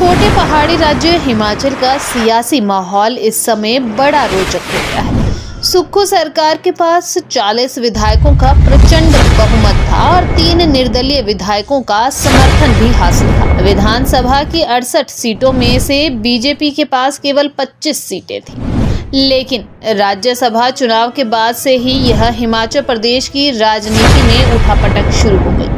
छोटे पहाड़ी राज्य हिमाचल का सियासी माहौल इस समय बड़ा रोचक हो गया है। सुक्खू सरकार के पास 40 विधायकों का प्रचंड बहुमत था और 3 निर्दलीय विधायकों का समर्थन भी हासिल था। विधानसभा की 68 सीटों में से बीजेपी के पास केवल 25 सीटें थीं। लेकिन राज्यसभा चुनाव के बाद से ही यह हिमाचल प्रदेश की राजनीति में उठापटक शुरू हो गई।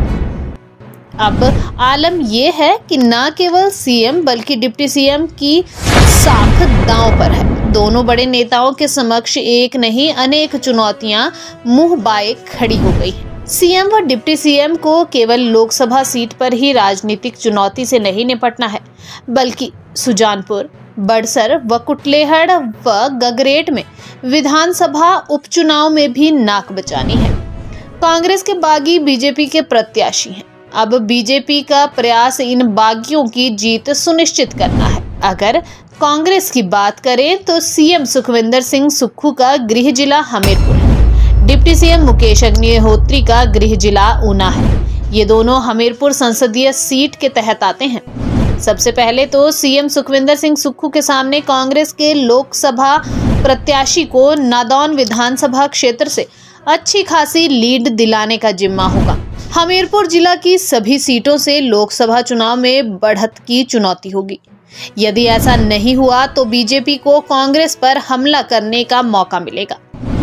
अब आलम यह है कि न केवल सीएम बल्कि डिप्टी सीएम की साख दांव पर है। दोनों बड़े नेताओं के समक्ष एक नहीं अनेक चुनौतियां मुंह बाए खड़ी हो गई। सीएम व डिप्टी सीएम को केवल लोकसभा सीट पर ही राजनीतिक चुनौती से नहीं निपटना है, बल्कि सुजानपुर, बड़सर व कुटलेहड़ व गगरेट में विधानसभा उपचुनाव में भी नाक बचानी है। कांग्रेस के बागी बीजेपी के प्रत्याशी हैं। अब बीजेपी का प्रयास इन बागियों की जीत सुनिश्चित करना है। अगर कांग्रेस की बात करें तो सीएम सुखविंदर सिंह सुक्खू का गृह जिला हमीरपुर है। डिप्टी सीएम मुकेश अग्निहोत्री का गृह जिला ऊना है। ये दोनों हमीरपुर संसदीय सीट के तहत आते हैं। सबसे पहले तो सीएम सुखविंदर सिंह सुक्खू के सामने कांग्रेस के लोकसभा प्रत्याशी को नादौन विधानसभा क्षेत्र से अच्छी खासी लीड दिलाने का जिम्मा होगा। हमीरपुर जिला की सभी सीटों से लोकसभा चुनाव में बढ़त की चुनौती होगी। यदि ऐसा नहीं हुआ तो बीजेपी को कांग्रेस पर हमला करने का मौका मिलेगा।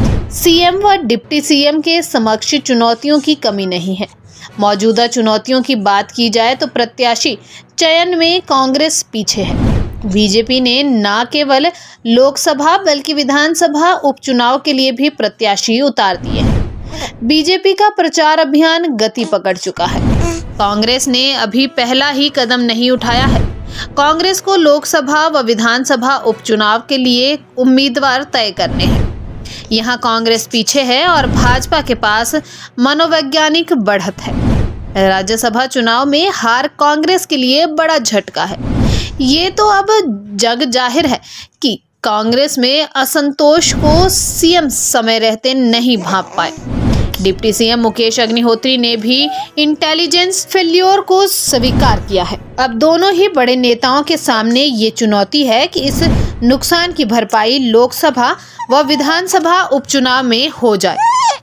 सीएम व डिप्टी सीएम के समक्ष चुनौतियों की कमी नहीं है। मौजूदा चुनौतियों की बात की जाए तो प्रत्याशी चयन में कांग्रेस पीछे है। बीजेपी ने न केवल लोकसभा बल्कि विधानसभा उपचुनाव के लिए भी प्रत्याशी उतार दिए हैं। बीजेपी का प्रचार अभियान गति पकड़ चुका है। कांग्रेस ने अभी पहला ही कदम नहीं उठाया है। कांग्रेस को लोकसभा व विधानसभा उपचुनाव के लिए उम्मीदवार तय करने हैं। यहाँ कांग्रेस पीछे है और भाजपा के पास मनोवैज्ञानिक बढ़त है। राज्यसभा चुनाव में हार कांग्रेस के लिए बड़ा झटका है। ये तो अब जग जाहिर है कि कांग्रेस में असंतोष को सीएम समय रहते नहीं भांप पाए। डिप्टी सीएम मुकेश अग्निहोत्री ने भी इंटेलिजेंस फेल्योर को स्वीकार किया है। अब दोनों ही बड़े नेताओं के सामने ये चुनौती है कि इस नुकसान की भरपाई लोकसभा व विधानसभा उपचुनाव में हो जाए।